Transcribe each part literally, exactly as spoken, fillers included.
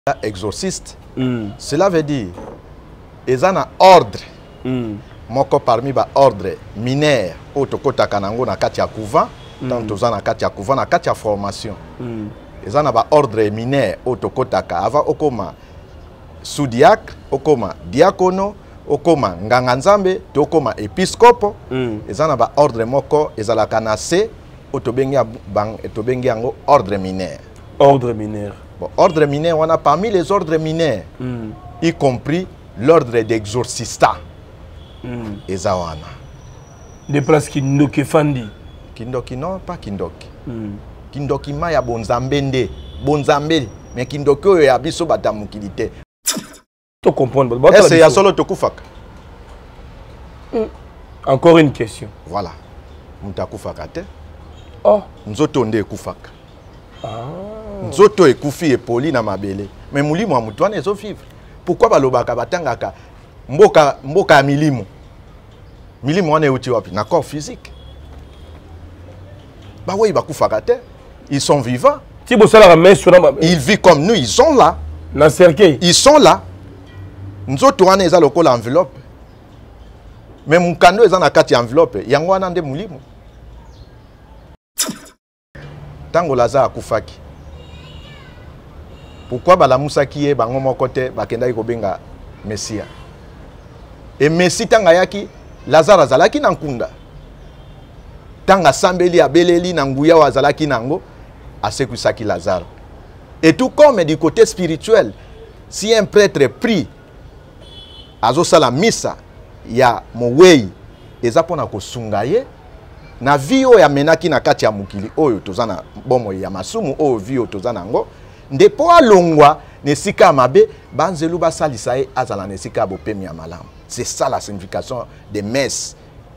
exorciste, mm. cela veut dire ils ont un ordre. Mm. Moko parmi ba ordre minaire otokota kanango na kati ya couvent, tant tous na kati ya couvent na kati ya formation. Mm. Ils ont un ordre minaire otokota ka avant okoma sous-diacre, okoma diacono, okoma nganga nzambe, to okoma épiscope. Mm. Ils ont un ordre moko ezala kanase otobengi bang etobengi yango ordre minaire. Ordre minaire. Bon, ordre minaire, on a parmi les ordres minaires, mm. y compris l'ordre d'exorcista. Mm. Ezawana. Des places Kindoki Fandi. Kindoki non, pas Kindoki. Mm. Kindoki ma ya bonzambende. Bonzambe. Mais Kindoki oyo ya biso batamukilité. Tu comprends? Est-ce qu'il y a solo tokufaka? Mm. Encore une question. Voilà. Mutakufaka te. Oh. Nzoto nde kufaka. Ah. Nzoto ekufi epoli na mabele. Mais mulimo wa mutu wana ezo vivre. Pourquoi balobaka batangaka mboka mboka ya milimo? Milimo wana euti wapi? Na corps physique. Bah oui, bakufaka te. Ils sont vivants. Si vous savez la main sur la ils vivent comme nous, ils sont là. Na cercueil. Ils sont là. Nzoto wana eza lokola enveloppe. Mais mukando eza na kati enveloppe. Yango wana nde mulimo. Tango Lazare akufaki. Pourquoi balamusaki ye bango moko te bakendaki kobenga Messia? Et Messi tanga yaki Lazare azalaki na nkunda. Tanga sambeli abeleli na nguya wazalaki nango asekwisaki Lazare. Et tout comme du côté spirituel, si un prêtre prie azo sala misa ya mowei eza pona kosunga ye na vie oyo amenaki na kati ya mukili oyo tozana bomo ya masumu oyo vie oyo tozana ngo ndepo alongwa nesika mabe banzelu basalisa ye azala nesika bopemi ya malamu. C'est ça la signification des messes.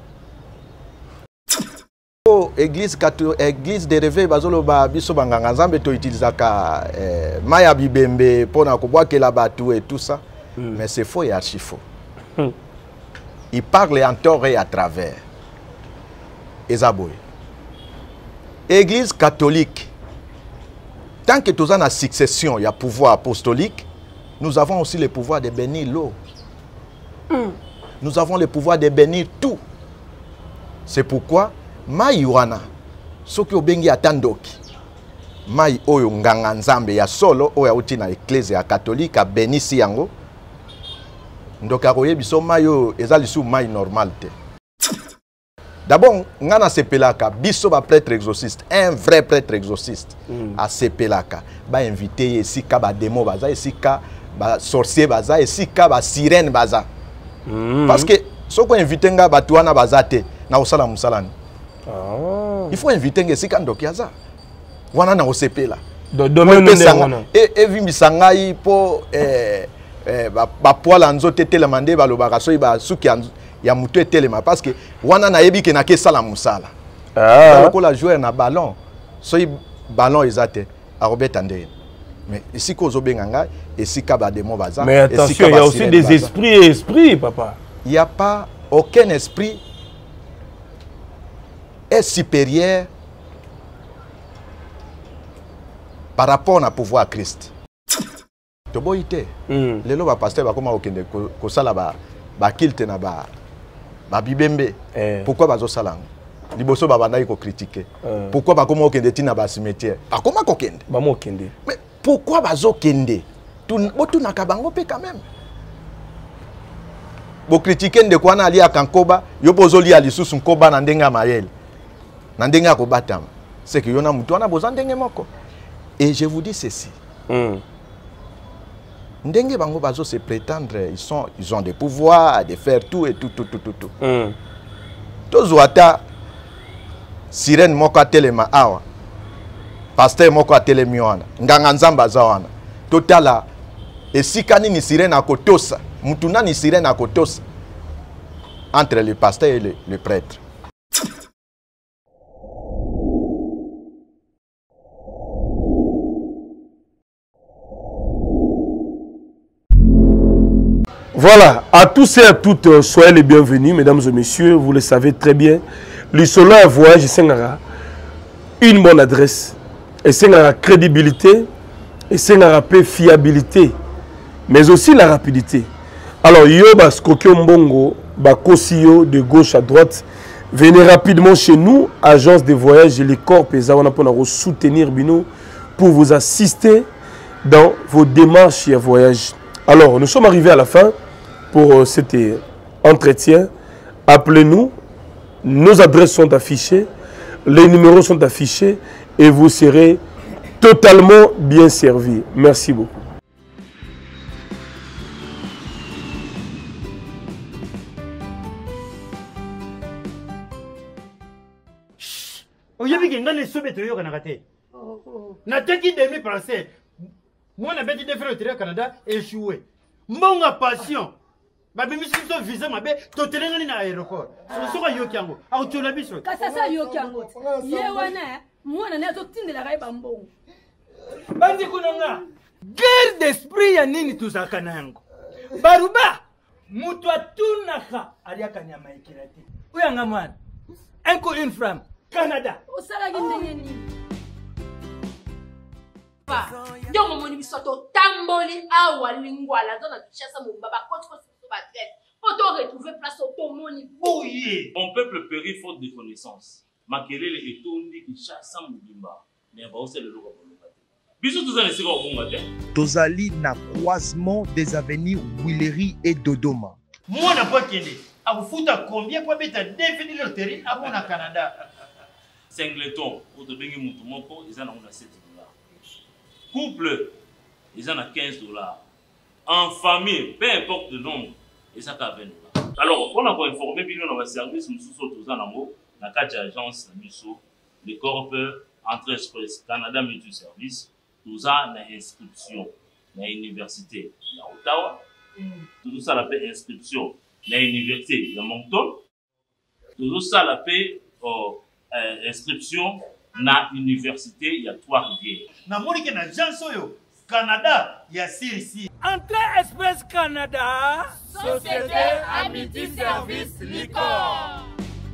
Oh, église catholique, église de réveil bazolo ba biso banganga nzambe to utilisaka eh, maya bibembe pona kobwakela batu et tout ça. Mm. Mais c'est faux et archi faux. Mm. Il parle en tort et à travers. Ezaboy. Église catholique, tant que nous avons la succession, il y a pouvoir apostolique, nous avons aussi le pouvoir de bénir l'eau. Mm. Nous avons le pouvoir de bénir tout. C'est pourquoi, Maï wana, ce qui obengi atandoki, Maï oyo nganga nzambe ya solo, oya uti na ecclesia catholique, a béni si yango, ndoka roye biso Maï oyo, ezali sou Maï normal te. D'abord, ngana sepelaka, biso ba prêtre exorciste, un vrai prêtre exorciste, mm. a sepelaka, ba invité esika ba démon baza, esika ba sorcier baza, esika ba sirène baza. Mm. Parce que ce qu'on invite nga ba tuana baza te, na osala musalani. Oh. Il faut inviter nga esika ndoki aza. Wana na osepela. Do domaine wana. Et et vimisanga yi po eh eh ba ba poala nzote telemande ba lobaka so ba suki ya mutu etelema parce que wana na yebi ke na ke sala musala. Ah. Ko la jouer na ballon. So y ballon ezate a Robert Andé. Mais ici ko zobenga nga esika ba démon baza. Mais attention, il y a aussi des baza. Esprits et esprits papa. Il n'y a pas aucun esprit est supérieur par rapport au pouvoir Christ. To boite. Mm. Lelo ba pasteur ba koma okende ko sala ba ba kilte na ba ba bibembe. Eh. Pourquoi bazo salang? Liboso ba bandai ko critiquer. Eh. Pourquoi ba koma okende tina ba cimetière? Ba koma ko kende? Ba mo kende. Mais pourquoi bazo kende? Tu botu na kabango pe quand même. Bo critiquer nde kwa na ali akankoba, yo bozo li ali susu nkoba na ndenga mayele. Na ndenga ko batama. C'est que yona mutu wana boza ndenge moko. Et je vous dis ceci. Mm. Ndenge bango bazo se prétendre, ils sont, ils ont des pouvoirs de faire tout et tout, tout, tout, tout, tout. Mm. Tozuata, sirène moko atelema awa, pasteur moko atelemi wana, nganga nzamba za wana. Totala, esikani ni sirène akotosa, mutuna ni sirène akotosa, entre le pasteur et le, le prêtre. Voilà, à tous et à toutes, soyez les bienvenus, mesdames et messieurs, vous le savez très bien. Le solo à voyage, c'est une bonne adresse, et c'est une crédibilité, et c'est la fiabilité, mais aussi la rapidité. Alors, yo bas kokyo mbongo, ba kosio de gauche à droite, venez rapidement chez nous, agence de voyage et les corps pesawana pour soutenir Bino, pour vous assister dans vos démarches et voyages. Alors, nous sommes arrivés à la fin pour euh, cet entretien. Appelez-nous, nos adresses sont affichées, les numéros sont affichés et vous serez totalement bien servis. Merci beaucoup. Oyebi ke ngane sobe to yo kana kate. Na taki demi français. Moi na beti de faire au Canada échoué. Mbonga passion. Ba bimi so visa mabe to telengani na aéroport. So so yo kyango. A to la biso. Ka sasa yo kyango. Ye wana mwana na to tindela kai bambongo. Bandi kunonga. Guerre d'esprit ya nini tuzaka nango. Baruba mutu atunaka aliaka nyama ikirati. Uyanga mwana. Enko une femme. Canada. Osala gindengeni. Ba, ndio momoni bisoto tamboli awa lingwala zona tuchasa mubaba koti ko so ba tête. Poto retrouver place automoni bouillé. Mon peuple périt faute de connaissance. Makelele etondi ki chasa mubimba. Mais ba osele loko bolonga te. Biso tuzana sika obonga te. Tozali na croisement des avenues Willery et Dodoma. Moi na pas kende. Akufuta combien pour beta définir le terrain abona Canada. Singleton, pour te bengi mutu moko, ils en ont sept dollars. Couple, ils en ont quinze dollars. En famille, peu importe le nombre, ils en ont vingt dollars. Alors, on a informé bien dans le service, nous sommes tous en amour, dans quatre agences, les corps Entrée Express, Canada Multi Service, nous avons une inscription dans l'université à Ottawa, tout ça la paix inscription dans l'université de Moncton, tout ça la paix Euh, inscription na université il y a trois rivières. Na monique na Jansoyo, Canada, il y a Sirisi. Entrée Express Canada, Société Amity Service Licor.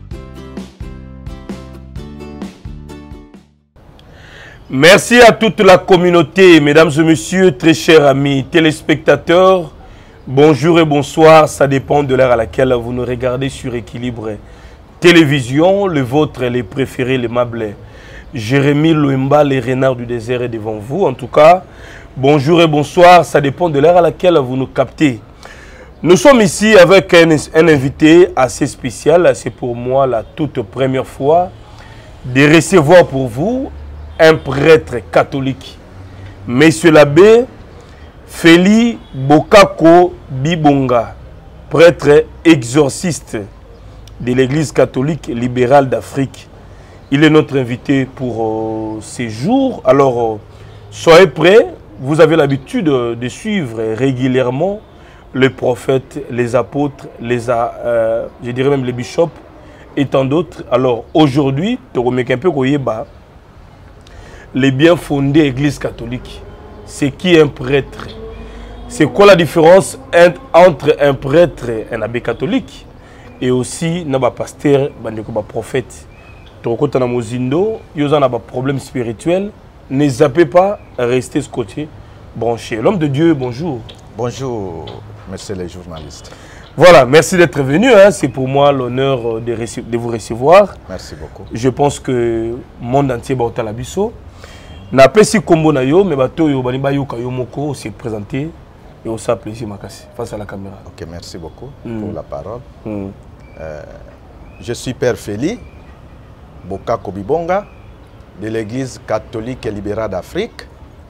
Merci à toute la communauté, mesdames et messieurs, très chers amis téléspectateurs. Bonjour et bonsoir, ça dépend de l'heure à laquelle vous nous regardez sur Équilibre Télévision, le vôtre, les préférés, les mablés. Jérémy Loemba, les renards du désert est devant vous. En tout cas, bonjour et bonsoir, ça dépend de l'heure à laquelle vous nous captez. Nous sommes ici avec un, un invité assez spécial. C'est pour moi la toute première fois de recevoir pour vous un prêtre catholique. Monsieur l'abbé Feli Bokako Bibonga, prêtre exorciste de l'Église catholique libérale d'Afrique. Il est notre invité pour euh, ces jours. Alors, euh, soyez prêts. Vous avez l'habitude de, de suivre régulièrement les prophètes, les apôtres, les, euh, je dirais même les bishops et tant d'autres. Alors, aujourd'hui, un peu les bien fondés Église catholique. C'est qui un prêtre? C'est quoi la différence entre un prêtre et un abbé catholique? Et aussi, il y a des pasteurs, des prophètes. Quand on a des problèmes spirituels, ne zappez pas, restez scotché, branché. L'homme de Dieu, bonjour. Bonjour, messieurs les journalistes. Voilà, merci d'être venu. Hein. C'est pour moi l'honneur de, de vous recevoir. Merci beaucoup. Je pense que le monde entier va au Labiso. Na pesi kombo na yo, mais bato yo bani ba yo kayo moko s'est présenté et on s'appelle plaisir makasi face à la caméra. Ok, merci beaucoup mm. pour la parole. Mm. Euh, je suis Père Feli Bokako Bibonga de l'Église catholique et libérale d'Afrique.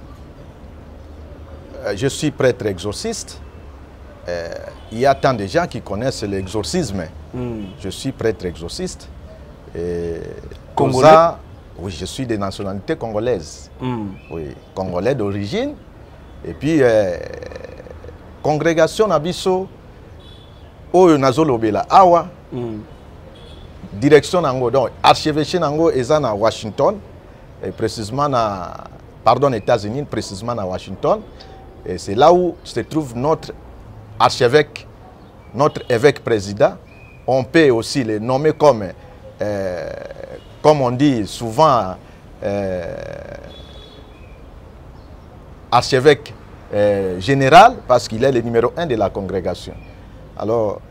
Euh, je suis prêtre exorciste. Euh, il y a tant de gens qui connaissent l'exorcisme. Mm. Je suis prêtre exorciste. Et Congolais? Ça, oui, je suis de nationalité congolaise. Mm. Oui, congolais d'origine. Et puis, euh, congrégation Nabiso, Oyo Nazolobela Awa, mm. direction Nango, donc archevêché Nango est à Washington, et précisément à, pardon, États-Unis, précisément à Washington. Et c'est là où se trouve notre archevêque, notre évêque président. On peut aussi les nommer comme, euh, comme on dit souvent, euh, archevêque euh, général, parce qu'il est le numéro un de la congrégation. Alors,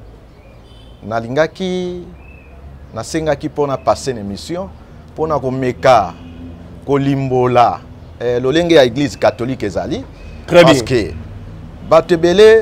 nalingaki, nasengaki pour passer une mission, pour komeka, kolimbola, eh, l'olenge à l'église catholique ezali. Très parce bien. que, batebele,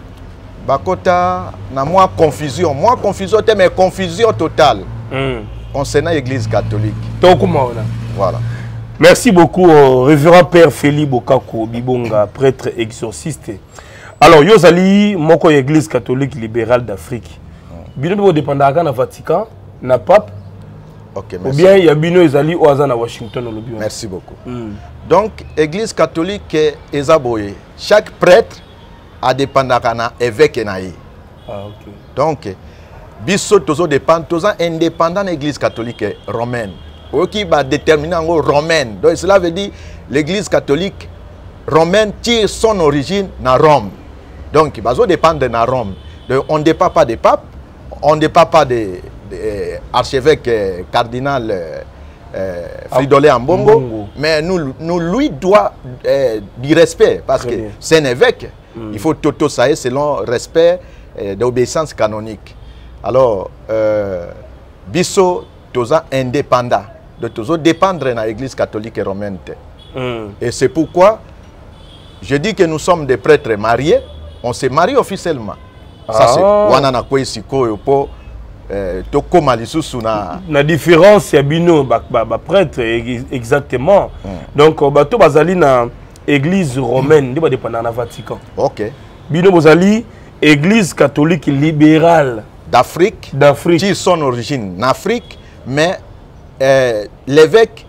bakota, na moi confusion, moi confusion, mais confusion totale Mm. concernant l'église catholique. Voilà. Merci beaucoup, euh, révérend Père Félix Bokako Bibonga, prêtre exorciste. Alors, Yozali, moko église catholique libérale d'Afrique. Bino bo dépendant na Vatican, na pape. Ok, ou merci. bien il y a Bino Ezali ou à Washington. Au Merci beaucoup. Mm. Donc, l'église catholique est Ezaboye. Chaque prêtre a dépendant na évêque naï. Ah, ok. Donc, biso tozo dépend, tozo indépendant de l'église catholique romaine. Qui va déterminer en romaine. Donc, cela veut dire l'église catholique romaine tire son origine dans Rome. Donc, il dépend de Rome. Donc, on ne dépend pas des papes, on ne dépend pas des de, euh, archevêques euh, cardinal euh, euh, Fridolin Ambongo, Mbongo. mais nous, nous lui doit euh, du respect parce Très que bien. c'est un évêque. Mm. Il faut tout ça selon respect euh, d'obéissance canonique. Alors, euh, biso toza indépendant. De toujours dépendre de l'église catholique et romaine. Mm. Et c'est pourquoi je dis que nous sommes des prêtres mariés. On s'est mariés officiellement. Ça Ah. c'est wana kwe sikoyo po to koma lisusu na La différence, c'est Bino, ba, ba, ba prêtre, ex- exactement. Mm. Donc, euh, bato bazali na église romaine, mm. dépendant na Vatican. OK. Bino bazali église catholique libérale D'Afrique, d'Afrique. qui son origine en Afrique, mais euh, l'évêque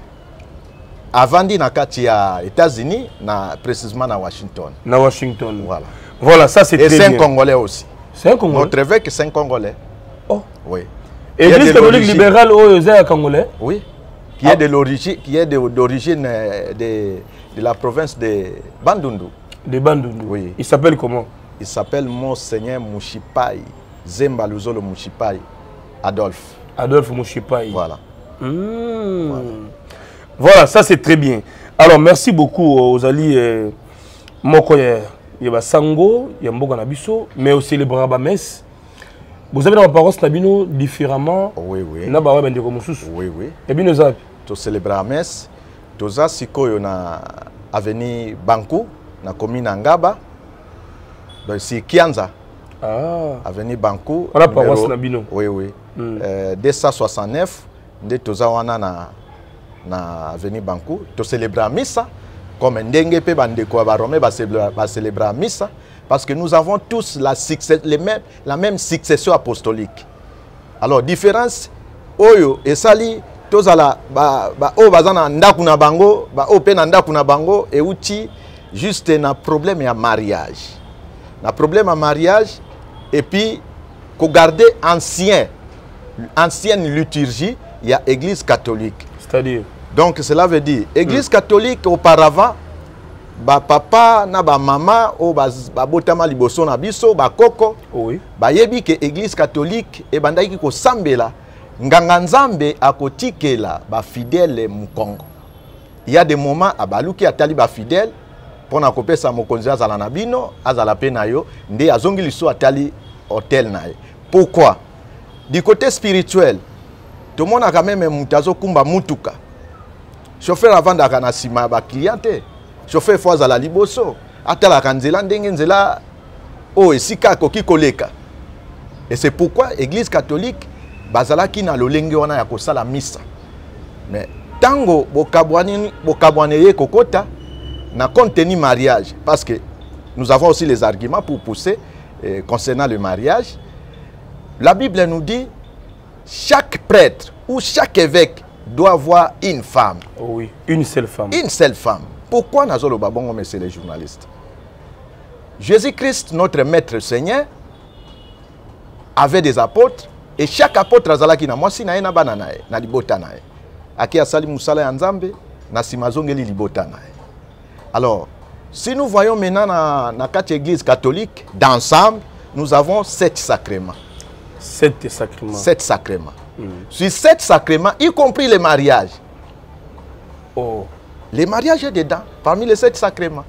a vendu na kati ya États-Unis, na précisément na Washington. Na Washington. Voilà. Voilà, ça c'est Et très c'est un bien. Congolais aussi. C'est un Congolais. Notre évêque c'est un Congolais. Oh. Oui. Qui est Église de catholique l'origine- libérale au un Congolais. Oui. Qui Ah. est de l'origine, qui est de- d'origine euh, de, de la province de Bandundu. De Bandundu. Oui. Il s'appelle comment? Il s'appelle Monseigneur Mouchipai, Zemba Luzolo Mouchipai, Adolphe. Adolphe Mouchipai. Voilà. Mmh. Voilà. Voilà, ça c'est très bien. Alors, merci beaucoup aux alliés. Euh, Moko, il y a Sango, il y a Mboga Nabiso, mais aussi les Brabamès. Vous avez dans la paroisse Nabino différemment. Oui, oui. Nabawa Bendeko Moussous. Oui, oui. Et bien, nous avons. Tu célèbres la messe. Tu as sikoyo na avenue Bankou, na commune Angaba. Donc c'est Kianza, Ah. avenue Bankou. On a numéro- paroisse Nabino. Oui, oui. Mm. Euh, deux cent soixante-neuf, de toza wana na na avenue Bankou. Tu célèbres la missa. Comme ndenge pe bandeko ba Rome ba célébrer ba célébrer la missa parce que nous avons tous la succès, les mêmes, la même succession apostolique. Alors différence oyo esali tozala ba ba o bazana ndaku na bango ba o pe na ndaku na bango e uti juste na problème ya mariage. Na problème à mariage et puis ko garder ancien ancienne liturgie, il y a église catholique. C'est-à-dire. Donc cela veut dire église mm. catholique auparavant ba papa na ba mama o ba ba botama liboso na biso ba koko Oui. ba yebi ke église catholique e bandaki ko sambela nganga nzambe akotikela ba fidèle mu Congo. Il y a des moments abaluki atali ba fidèle pona kopesa mokonzi azala na bino azala pe na yo nde azongi liso atali hôtel na ye. Pourquoi? Du côté spirituel, tout le monde a quand même mutazo kumba mutuka. Chauffeur avant d'akana sima ba cliente. Chauffeur fois à la liboso. Atala kanzela ndenge nzela o esika koki koleka. Et c'est pourquoi l'église catholique bazalaki na lolenge wana ya kosala misa. Mais tango bokabwani bokabwaneye kokota na contenu mariage parce que nous avons aussi les arguments pour pousser eh, concernant le mariage. La Bible nous dit chaque prêtre ou chaque évêque doit avoir une femme. Oh oui, une seule femme. Une seule femme. Pourquoi Nazolo Babongo, mais c'est les journalistes? Jésus-Christ, notre maître Seigneur, avait des apôtres et chaque apôtre azalaki na mwasi na ye na bana na ye na libota na ye. Aki asali musala ya nzambe na simazongeli libota na ye. Alors, si nous voyons maintenant na, na quatre églises catholiques, d'ensemble, nous avons sept sacrements. Sept sacrements. Sept sacrements. Mm. Sur sept sacrements, y compris les mariages. Oh. Les mariages est dedans, parmi les sept sacrements.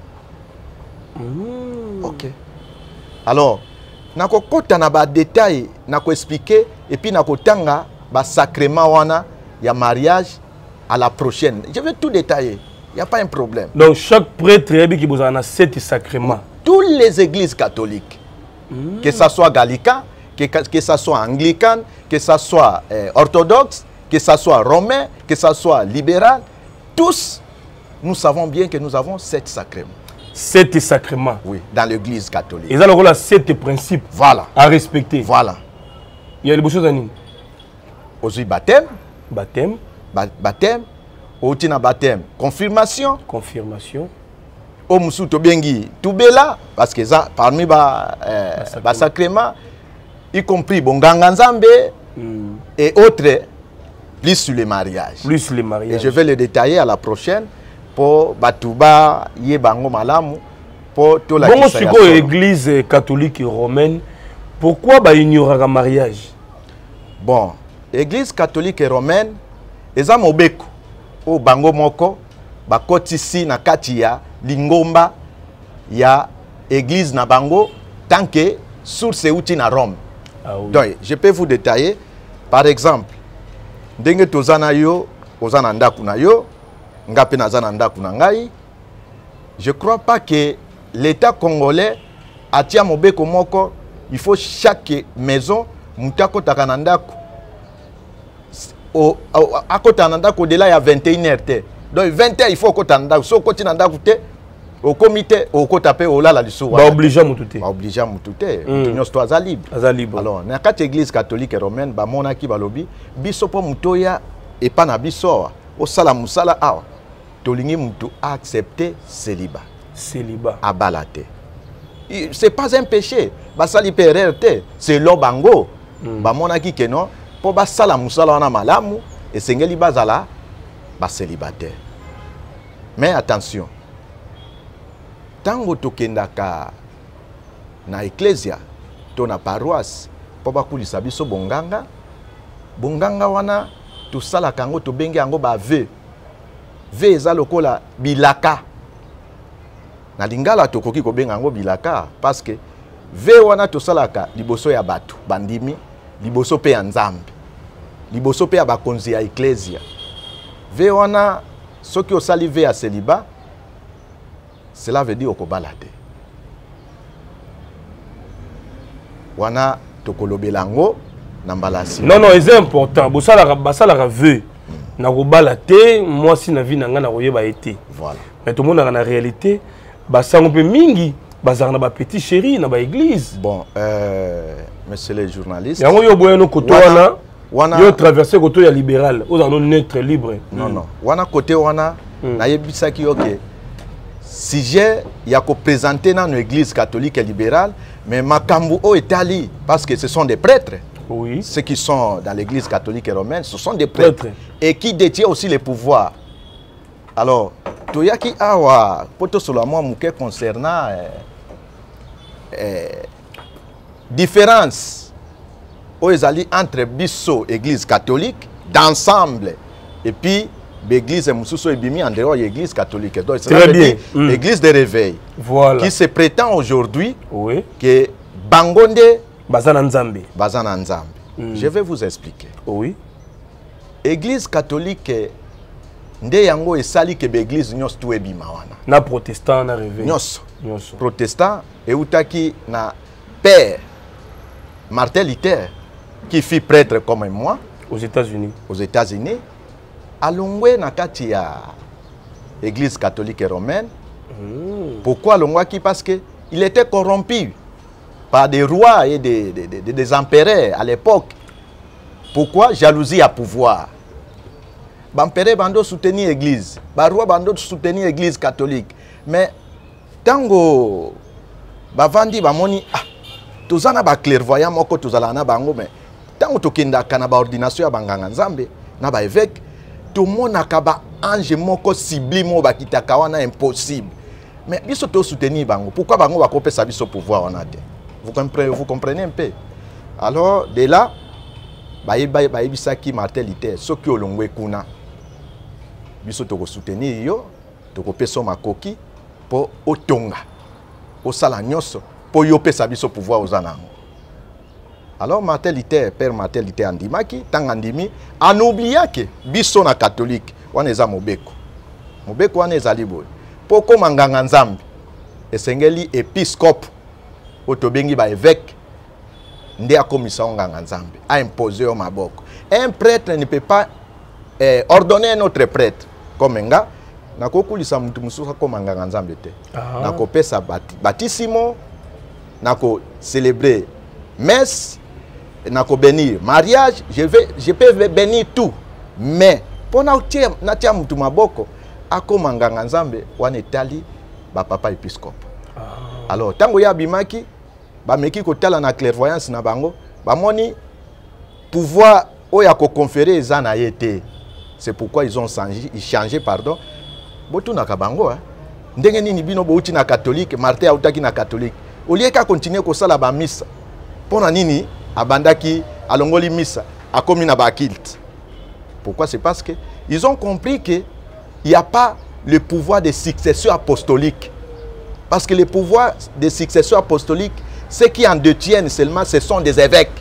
Mmh. Ok. Alors, nako kota na ba détail, nako expliquer et puis nako tanga ba sacrement wana ya mariage à la prochaine. Je vais tout détailler. Il n'y a pas un problème. Donc chaque prêtre qui vous en a sept sacrements. Toutes les églises catholiques, mmh. que ce soit gallican, que, que ce soit anglican, que ce soit euh, orthodoxe, que ce soit romain, que ce soit libéral, tous, nous savons bien que nous avons sept sacrements. Sept sacrements. Oui, dans l'église catholique. Et ça, il y a sept principes voilà. à respecter. Voilà. Il y a les choses à dire. Aussi baptême. Baptême. Ba baptême. Aussi na baptême. Confirmation. Confirmation. Omusu tobengi tubela parce que ça parmi ba euh, ba sacrement, y compris bonganga nzambe mm. et autres, plus sur les mariages. Plus sur les mariages. Et je vais le détailler à la prochaine pour batuba yebango malamu pour tout la bon siko église catholique et romaine. Pourquoi bah ignorer le mariage? Bon, église catholique et romaine, eza mobeko o bango moko bakotisi na kati ya lingomba ya église na bango tant que source outi na Rome. Ah, oui. Donc je peux vous détailler par exemple ndenge tozana yo ozana ndaku na yo ngape nazana ndaku na ngai. Je crois pas que l'État congolais atia mobeko moko il faut chaque maison mutako takanandaku au à côté nandaku de là il y a vingt et une heures te. Donc vingt heures il faut côté nandaku so côté nandaku te au comité au côté pe au là la liso ba obliger mututé ba obliger mututé nous toi à libre à libre. Alors na kati église catholique et romaine ba monaki balobi biso po mutoya et pas na biso au sala musala awa tolingi mutu accepter célibat célibat à balate. C'est pas un péché. Basali pererte, c'est l'obango. Mm. Ba monaki que non, pour basala musala wana malamu et sengeli bazala ba célibataire. Mais attention. Tango tokendaka na ecclesia, to na paroisse, pour bakulisa biso bonganga, bonganga wana to sala kango to bengi yango ba ve. Ve eza lokola bilaka. Na lingala tokoki ko benga ngo bilaka parce que ve wana to salaka liboso ya batu bandimi liboso pe ya nzambe liboso pe ya bakonzi ya ecclesia ve wana soki osali ve ya célibat cela veut dire okobala te wana tokolobela ngo na mbalasi non non c'est important bosala basala ve na kobala te moi si na vie na nga na koyeba été voilà mais tout le monde a la réalité. Basango pe mingi bazar na ba petit chéri na ba église. Bon euh monsieur les journalistes. Yango yo boyeno koto wana wana yo traverser koto ya libéral, o dans neutre libre. Non non. Wana côté wana na yebisa ki OK. Sujet ya ko présenter dans l'église catholique et libérale, mais makambu o etali parce que ce sont des prêtres. Oui. Ceux qui sont dans l'église catholique et romaine, ce sont des prêtres, prêtres. Et qui détiennent aussi les pouvoirs. Alors toyaki awa poto solo moi muke concernant euh, euh, différence oezali entre biso église catholique d'ensemble et puis l'église mususo ebimi en dehors de l'église catholique. Donc c'est l'église de réveil. Voilà. Qui se prétend aujourd'hui oui. que Bangonde Bazana Nzambe. Bazana Nzambe. Mm. Je vais vous expliquer. Oui. Église catholique nde yango esali ke l'église nyos tu ebima wana na protestant na réveil nyos nyos protestant et utaki na père Martin Luther qui fut prêtre comme moi aux États-Unis aux États-Unis alongwe na kati ya église catholique et romaine. Mm. Pourquoi alongwaki? Parce que il était corrompu par des rois et des des, des, des empereurs à l'époque. Pourquoi? Jalousie à pouvoir. Bampere bando soutenir l'église, barua bando soutenir l'église catholique. Mais tango bavandi bamoni ah tozana ba clairvoyant moko tozala na bango mais tango tokenda kana ba ordination ya banganga nzambe na ba évêque tout mona ka ba ange moko ciblé mo ba kitaka wana impossible. Mais biso to soutenir bango. Pourquoi bango ba kopesa biso pouvoir wana te? Vous comprenez vous comprenez un peu? Alors de là ba yeba ba yebisa ki Martin Luther soki olongwe kuna biso toko soutenir yo tokopesa makoki po otonga osala nyonso po yo pesa biso pouvoir ozanango. Alors Martin Luther, père Martin Luther andimaki tanga ndimi anoblia ke biso na catholique wana eza mobeko. Mobeko wana ezali boye. Po koma nganga nzambe esengeli épiscope otobengi ba évêque nde akomisa nganga nzambe a imposer au maboko. Un prêtre ne peut pas eh, ordonner un autre prêtre comme nga nakokulisa mutu musuka koma nganga nzambe te. Ah. Nakopesa bat, baptisimo nako célébrer messe nako bénir mariage, je vais je peux bénir tout, mais pour na tia na tia mutu maboko akoma nganga nzambe wana etali ba papa épiscope. Ah. Alors tango ya bimaki ba meki kotala na clairvoyance na bango ba moni pouvoir oya ko conférer eza na yete. C'est pourquoi ils ont changé, ils changé pardon. Botu na kabango hein. Ndenge nini bino bouti na catholique, Martin autaki na catholique. Au lieu qu'à continuer ko sala ba missa. Pona nini abandaki alongoli missa akomi na ba kilt. Pourquoi? C'est parce que ils ont compris que il n'y a pas le pouvoir de succession apostolique. Parce que le pouvoir de succession apostolique, ceux qui en détiennent seulement, ce sont des évêques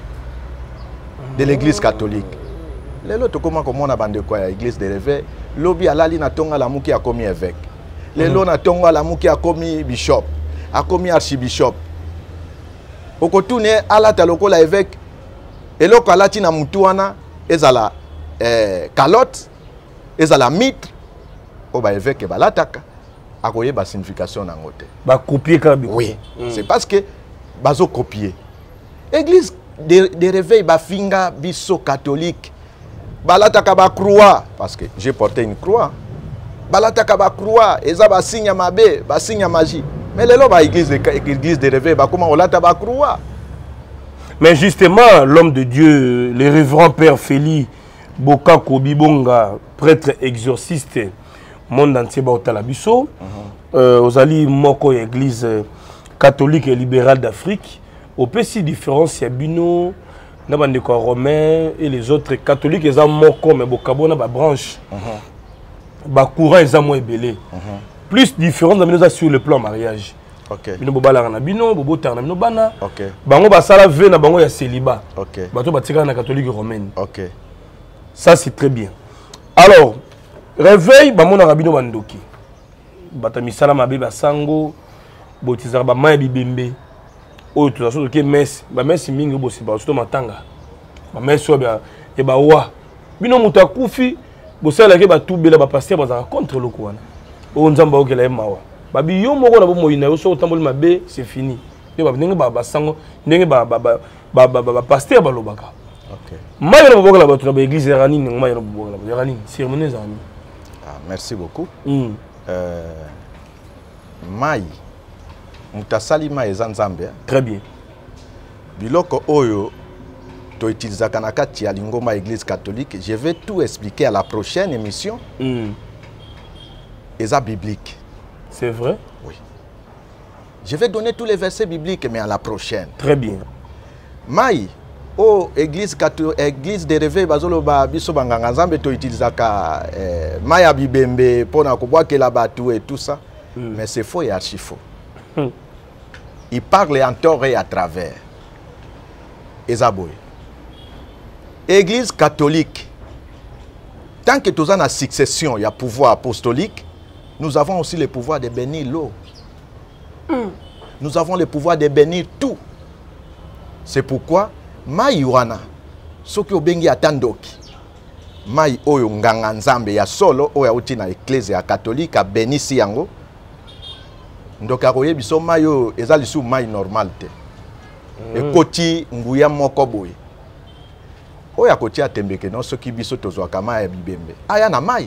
de l'église catholique. Les autres, comment on a bandé quoi l'église de réveil, lobby alali na tonga la muki a commis évêque. Les lots na tonga la muki a commis bishop, a commis archibishop. Au kotoune ala taloko la évêque, et lo kalati na mutuana, ezala eh, calotte, ezala mitre, au ba évêque ba lataka, a koye ba signification na ngote. Ba copier quand oui, mm. C'est parce que bazo copier. Église de, de réveil ba finga biso catholique. Balataka ba croix parce que j'ai porté une croix. Balataka ba croix, eza ba signe mabe, ba signe magie. Mais les lois ba église de église de réveil ba comment on lata ba croix. Mais justement, l'homme de Dieu, le révérend père Félix Boka Kobibonga, prêtre exorciste, monde entier ba otala biso, euh ozali moko église catholique et libérale d'Afrique, au petit différence ya bino na bandeko romains et les autres catholiques ils ont moko mais bokabona ba branche ba courant ils ont moins belé plus différence dans sur le plan mariage. OK bino bobala na bino bobota na bino bana. OK bango ba sala ve na bango ya célibat. OK bato batika na catholique romaine. OK ça c'est très bien. Alors réveil ba mona bino bandoki bata misala mabe ba sango botizaka ba mai bibembe. Oh, tout ça, ok, messe, bah messe mingi bosi, bah surtout matanga, bah messe oba, et bah wa, bino muta kufi, bosi ala ke bah tout bela bah pasteur bah contre le quoi, oh nzamba ok la emawa, bah biyo moko na bo moyina, yo so tamboli mabe, c'est fini, et bah n'engue bah bah sango, n'engue bah bah bah bah bah bah pasteur bah lobaka. Ok. Maï na boboka la bah tu na église rani, n'engue maï na boboka la bah rani, cérémonie zani. Ah merci beaucoup. Mm. Euh, maï. Mutasalima ezanzambe. Très bien. Biloko oyo to utilisaka na kati ya lingoma église catholique, je vais tout expliquer à la prochaine émission. Mm. Eza biblique. C'est vrai? Oui. Je vais donner tous les versets bibliques mais à la prochaine. Très bien. Mai o église catholique église de réveil bazolo ba biso banganga nzambe to utilisaka eh, maya bibembe pona kobwakela batu et tout ça. Mm. Mais c'est faux et archi faux. Il parle en tort et à travers. Ezaboy. Église catholique. Tant que tu as une succession, il y a pouvoir apostolique, nous avons aussi le pouvoir de bénir l'eau. Mm. Nous avons le pouvoir de bénir tout. C'est pourquoi, Maï wana, ce qui obengi atandoki, Maï oyo nganga nzambe ya solo, oya uti na église ya catholique, a béni si yango. Donc a koye biso mayo ezali su mai normal te. Mm. E koti nguya moko boye. Oya koti atembeke no soki biso tozwa kama ya bibembe. Aya na mai.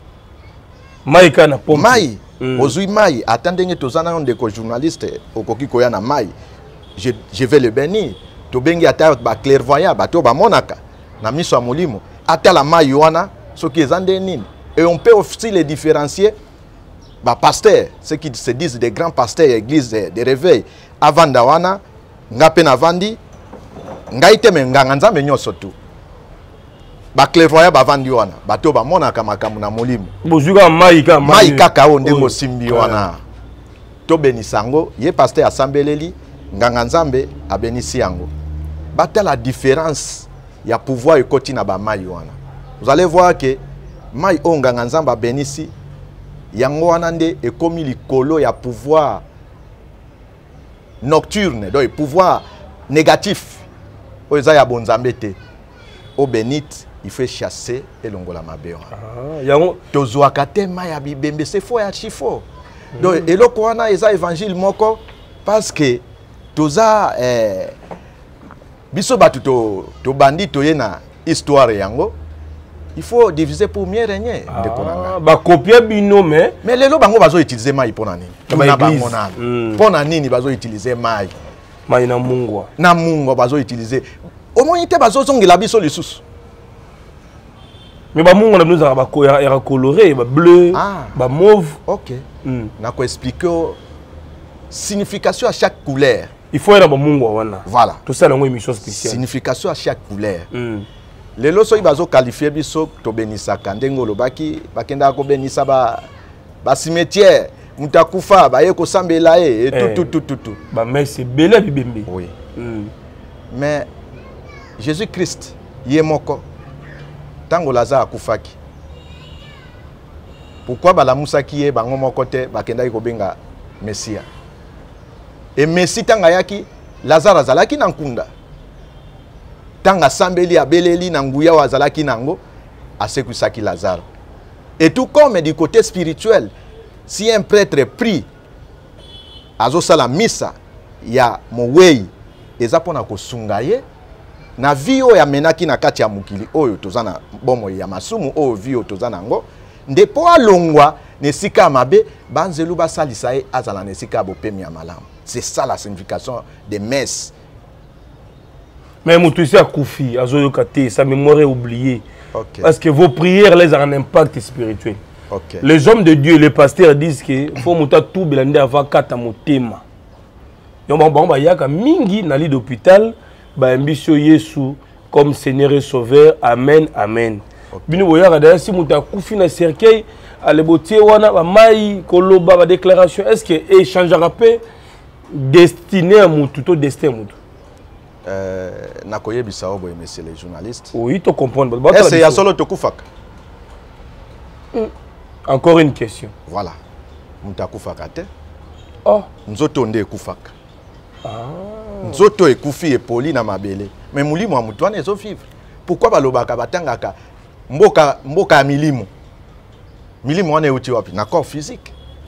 Mai kana pompe. Mai. Mm. Ozui mai atandenge tozana ndeko journaliste okoki koya na mai. Je je vais le bénir. To bengi ata ba clairvoyant ba to ba monaka na miso molimo. Ata la mai wana soki ezande nini. Et on peut aussi les différencier. Bah pasteur, ceux qui se disent des grands pasteurs église de, de réveil, avant dawana, ngape na vandi, ngaite me nganga nzambe nyoso tu. ba clairvoyant ba vandi wana bato ba mona kama kama na molimo bozuka maika maika ka ondengo simbi wana to benisango ye pasteur asambeleli nganga nzambe abenisi yango bata la différence ya pouvoir ekoti na ba mai wana vous allez voir que mai o nganga nzambe abenisi yango wana nde ekomi likolo ya pouvoir nocturne donc pouvoir négatif o eza ya bonzambe te au bénite il faut chasser et longola mabe ah yango tozwaka te mai ya bibembe c'est faux ya chifo donc eloko wana eza évangile moko parce que toza eh, biso batu to to bandi to yena histoire yango il faut diviser pour mieux régner ah, ndeko nanga ba copier bino mais mais lelo bango bazo utiliser mai pona nini na bango na mm. pona nini bazo utiliser mai mai na mungwa na mungwa bazo utiliser au moins te bazo zongela biso lisusu mais ba mungwa na bino ba ko ya coloré ba bleu ah. ba mauve OK mm. na ko expliquer signification à chaque couleur il faut être ba mungwa wana voilà tout ça dans une émission spéciale signification à chaque couleur mm. lelo so ibazo qualifier biso to benisaka ndengo lobaki bakenda ko benisa ba ba cimetière mutakufa ba ye ko sambela e tout tout tout tout tout ba mais c'est belé bibembe oui mm. mais Jésus Christ yemoko tango Lazare akufaki pourquoi bala musaki ye bango moko te bakenda ko benga Messia et Messi tanga yaki Lazare azalaki na nkunda tanga sambeli abeleli na nguya wazalaki nango asekusaki Lazare. Et tout comme du côté spirituel, si un prêtre prie azo sala misa ya mowei ezapona kosunga ye na vio ya menaki na kati ya mukili oyo tozana bomo ya masumu oyo vio tozana ngo ndepo alongwa nesika mabe banzelu basalisa ye azala nesika bopemi ya malamu. C'est ça la signification des messes. Mais Moutousi a koufi, a zoyokate, sa mémoire est oubliée. Okay. Parce que vos prières les ont un impact spirituel. Okay. Les hommes de Dieu, les pasteurs disent que faut mouta tout belande avant kata motema. Yon ba ba yaka mingi na lit d'hôpital, ba mbisio Yesu comme Seigneur et Sauveur. Amen, amen. Bino boyaka d'ailleurs si mouta koufi na cercueil, ale botie wana ba mai koloba ba déclaration, est-ce que échangera paix destiné à moutou to destin moutou? Euh, nakoye bisao boye monsieur les journalistes. Oui, tu comprends. Est-ce qu'il y a solo tokufak? Encore une question. Voilà. Mtakufaka te. Oh. Nzoto nde kufak. Ah. Nzoto ekufi e poli na mabele. Mais mulimo amutwana ezo vivre. Pourquoi balobaka batangaka mboka mboka milimo? Milimo wana euti wapi? Na corps physique.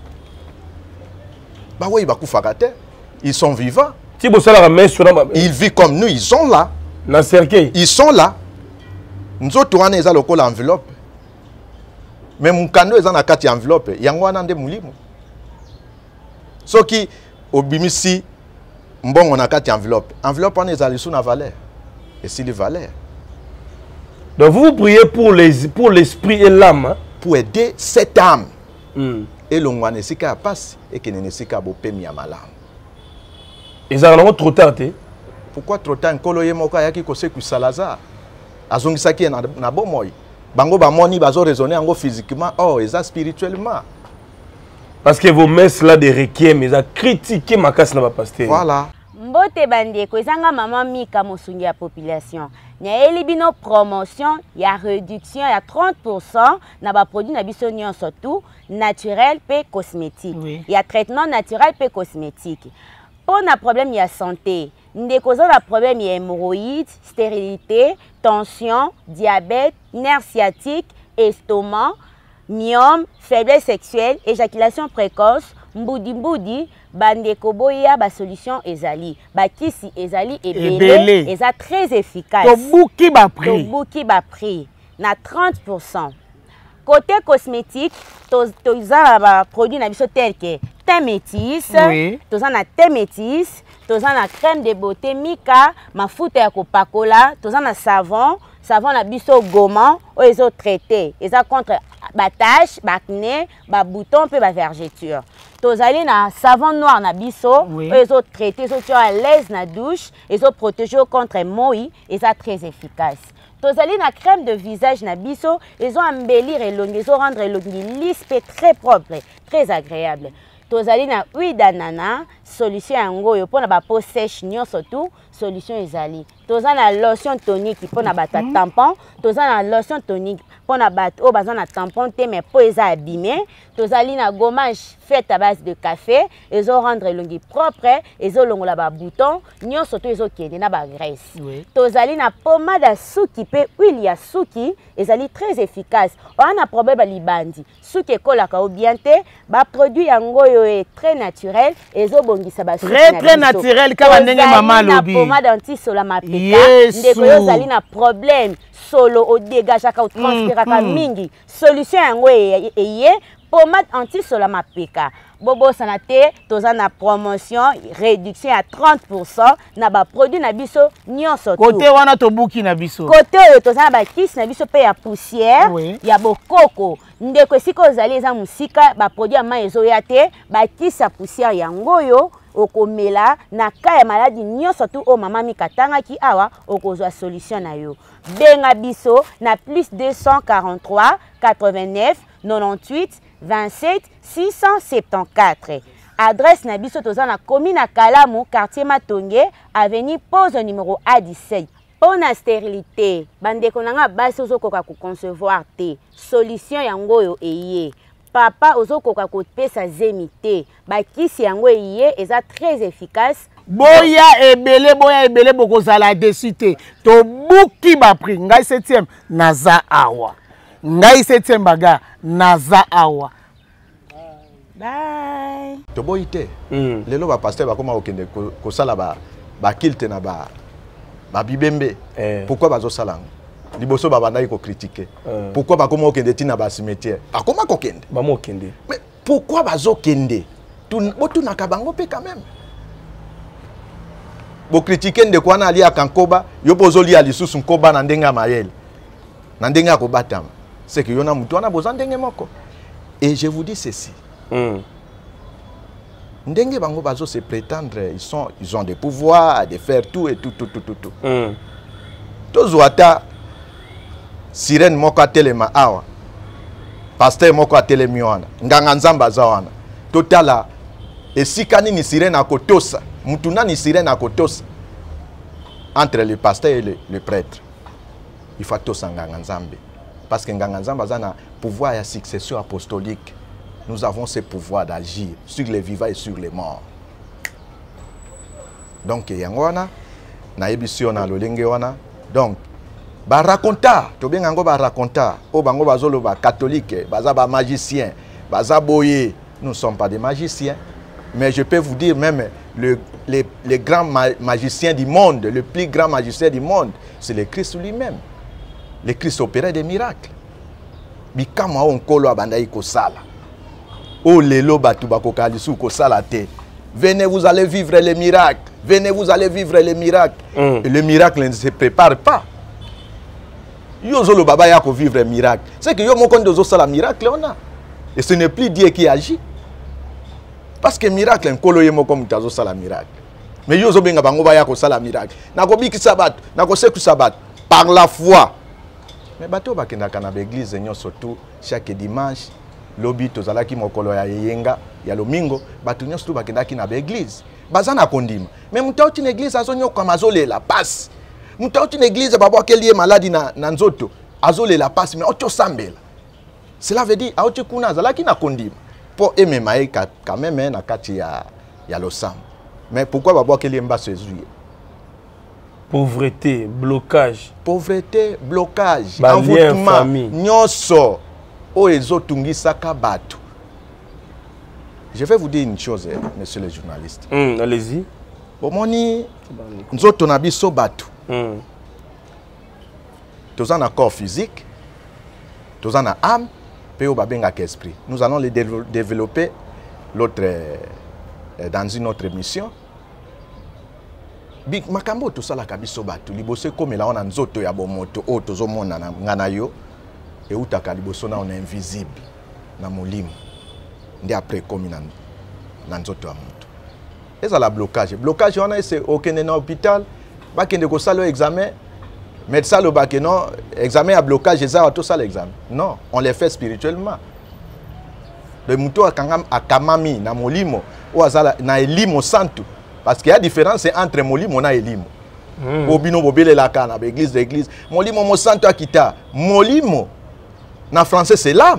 Bah oui, bakufaka te. Ils sont vivants. Si vous savez la main sur la ils vivent comme nous, ils sont là. La cercueil. Ils sont là. Nous autres, on est à l'enveloppe. Mais mon canot est en akati enveloppe. Yango anande mulimo. Ce qui au bimisi mbon on akati enveloppe. Enveloppe on est à l'issue na valeur. Et si les valeurs. Donc vous priez pour les pour l'esprit et l'âme hein? Pour aider cette âme. Mm. Et l'ongwane sika passe et que ne sika bo pemi amalam. Et ça va trop tard. Pourquoi trop tard? Nkolo ye moko yaki kose ku Salazar. Azongisaki na na bomoy. Bango ba moni bazo raisonner ango physiquement, oh, et ça spirituellement. Parce que vos messes là de requiem, ils ont critiqué ma casse na ba pasteur. Voilà. Mbote bandeko ezanga maman Mika mosungi ya population. Nya elibino promotion ya réduction ya trente pour cent na ba produit na biso nyonso tout naturel pe cosmétique. Oui. Ya traitement naturel pe cosmétique. Pour un problème de santé, nous avons un problème d'hémorroïdes, stérilité, tension, diabète, nerf sciatique, estomac, myome, faiblesse sexuelle, éjaculation précoce, mboudi mboudi, bandeko boya ba solution ezali. Ba kisi ezali et belé, eza très efficace. To bouki ba prix. To bouki ba prix na trente pour cent. Côté cosmétique, to to za produit na biso tel que thé métis, oui. Toza na thé métis, toza na crème de beauté Mika, mafuta ya kopakola, toza na savon, savon na biso gommant, oyo ezo traité, eza contre ba tache, ba acné, ba bouton pe ba vergeture. tozali na savon noir na biso oui. Ils ont traité ils ont à l'aise na douche ils ont protégé contre moi et ça très efficace. Tozali na crème de visage na biso ils ont embellir elongi ils ont rendre elongi lisse et très propre très agréable. Tozali na huile d'ananas solution yango yo pona ba peau sèche nyonso tout solution ezali. Toza na lotion tonique pona ba tampon, toza na lotion tonique pona ba o baza na tampon te mais peau eza abîmé. Tozali na gommage faite à base de café, ils ont rendre elongi propre, ils ont longola ba bouton nyonso tout ils ont kende na ba graisse. Oui. Tozali na pommade à suki pe huile ya suki ezali très efficace. On a problème libandi. Suki kolaka ou bien te ba produit yango yo est très naturel et zo bongisa ba suki très très naturel kama ndenge mama lobi. Na pommade anti sola mapeka. Yes. Ndeko yo zali na problème solo au dégage ka ou transpira ka mingi. Solution yango eye pommade anti sola mapeka. Bobo sanate toza na promotion réduction à trente pour cent na ba produit na biso nyonso tout. Côté wana to buki na biso. Côté oyo toza na ba kiss na biso pe ya poussière, oui. Ya bokoko. Ndeko siko zali eza musika ba produit ama ezoya te ba kiss ya poussière yango yo okomela na ka ya maladie nyonso tout o mama mikatanga ki awa okozwa solution na yo. Benga biso na plus deux cent quarante-trois quatre-vingt-neuf quatre-vingt-huit vingt-sept six cent soixante-quatorze. Adresse na biso toza na commune à Kalamu, quartier Matonge, avenue Pose numéro A dix-sept. Pour la stérilité, bandeko nanga basi ozokoka ko concevoir te. Solution yango yo eye. Papa ozokoka ko pesa zemite. Ba kisi yango eye eza très efficace. Boya ebele boya ebele bokozala desite. To buki ba prix ngai septième naza awa. Ngai septième baga naza awa. Bye. To boite. Mm. Lelo ba pasteur ba koma okende ko sala ba ba kilte na ba ba bibembe. Eh. Pourquoi bazo salang? Liboso ba bana ko critiquer. Eh. Pourquoi ba koma okende tina ba cimetière? Ba koma ko kende. Ba mo kende. Mais pourquoi bazo kende? Tu botu na kabango pe quand même. Bo critiquer nde kwa na ali akankoba, yo bozo li ali susu nkoba na ndenga mayele. Na ndenga ko batama. C'est que yona mutu wana boza ndenge moko. Et je vous dis ceci. Mm. Ndenge bango bazo se prétendre ils sont ils ont des pouvoirs de faire tout et tout tout tout tout tout. Mm. Tozuata sirène moko atelema awa. Pasteur moko atelemi wana. Nganga nzamba za wana. Totala esikani ni sirène akotosa. Mutuna ni sirène akotosa. Entre le pasteur et le, le prêtre. Il faut tosa nganga nzambe. Parce que nganga nzamba za na pouvoir ya succession apostolique. Nous avons ce pouvoir d'agir sur les vivants et sur les morts. Donc, yangwana, na ebisio na lolenge wana. Donc, ba raconta, to bien ngo ba raconta, o bango bazolo ba catholique, baza ba magicien, baza boye. Nous ne sommes pas des magiciens, mais je peux vous dire même le les, les grands ma magiciens du monde, le plus grand magicien du monde, c'est le Christ lui-même. Le Christ opérait des miracles. Bikama on kolo abandai ko sala. Oh lelo batu bakokalisu ko salate. Venez, vous allez vivre les miracles. Venez, vous allez vivre les miracles. Mm. Et le miracle ne se prépare pas. Yo zolo baba ya ko vivre miracle. C'est que yo moko ndozo sala miracle on a. Et ce n'est plus Dieu qui agit. Parce que miracle nkolo yemo comme tazo sala miracle. Mais yo zo benga bango ba ya ko sala miracle. Nako biki sabat, nako seku sabat par la foi. Mais bato bakenda kana ba église nyonso tout chaque dimanche. Lobi tozalaki mokolo ya yenga ya lomingo batu nyonso bakendaki na ba église bazana kondima mais mutauti na église azonyo kwa mazolela passe mutauti na église babo akeli maladi na, na nzoto azolela passe mais ocho sambela cela veut dire aoche kuna azalaki na kondima po ememae quand même na kati ya ya losam mais pourquoi babo akeli mbaso ezuye pauvreté blocage pauvreté blocage envoûtement nyonso. Je vais vous dire une chose, monsieur le journaliste. Mm, allez-y. Omoni, nous avons un biso batu. Nous avons un corps physique, nous avons une âme, et nous avons un esprit. Nous allons les développer l'autre dans une autre émission. Big makambo tout ça la kabiso batu. Libose comme là on a nzoto ya bomoto, o tozo mona na ngana yo. Et où ta caliboso na on est invisible na molimo. Ndi après comme na na nzoto ya moto. Eza la blocage. Blocage wana c'est okende na hôpital, bakende ko sala examen, médecin le baké non, examen à blocage eza tout ça l'examen. Non, on les fait spirituellement. Le moto akangam akamami na molimo ou azala na elimo santo parce qu'il y a différence entre molimo na elimo. Mm. Obino bobele la kana église d'église. Molimo mo santo akita. Molimo en français c'est l'âme.